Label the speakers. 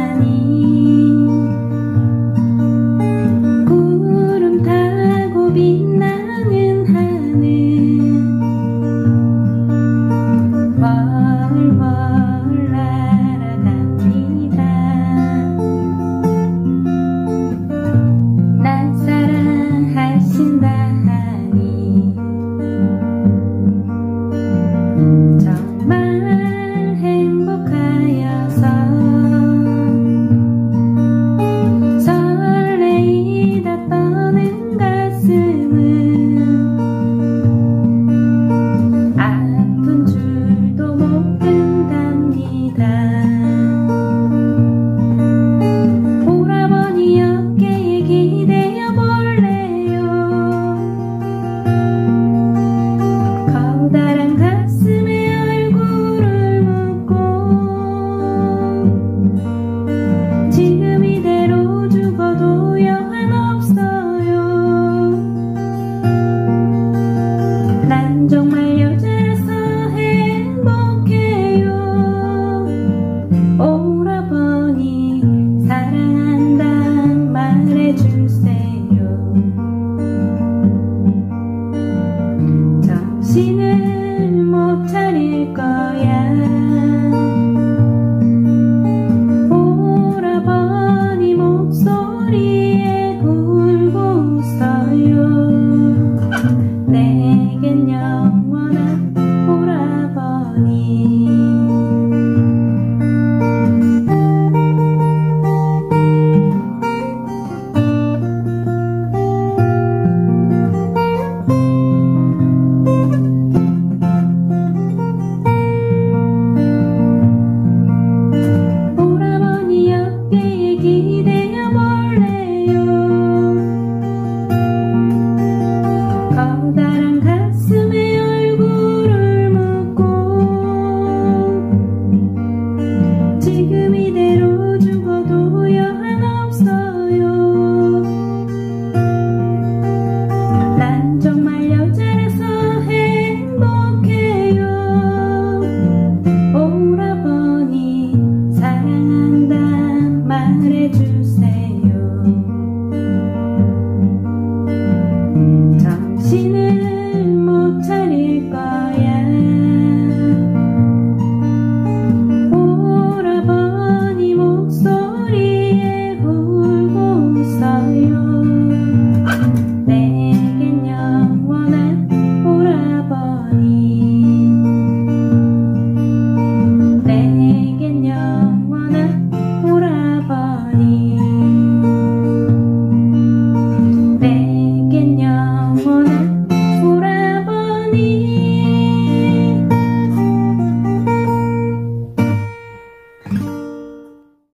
Speaker 1: 구름 타고 빛나는 하늘 월월 날아갑니다. 날 사랑하신다 하니 정말 행복하여서 설레이다 떠는 가슴은 아픈 줄도 모른답니다. 오라버니 어깨에 기대어 볼래요. 커다란 가슴에 얼굴을 묻고 지금 이대로 죽어도 여한 없어요. 난 정말 여자라서 행복해요. 오라버니 사랑한다 말해주세요. 정신을 못 차릴 거야. 오라버니 목소리에 울고 웃어요. 내겐 영원한 오라버니. 오라버니 어깨에 기대어 볼래요. 커다란 가슴에 얼굴을 묻고 지금 이대로 죽어도 여한 없어요. 난 정말 여자라서 행복해요. 오라버니 사랑한다 말해주세요.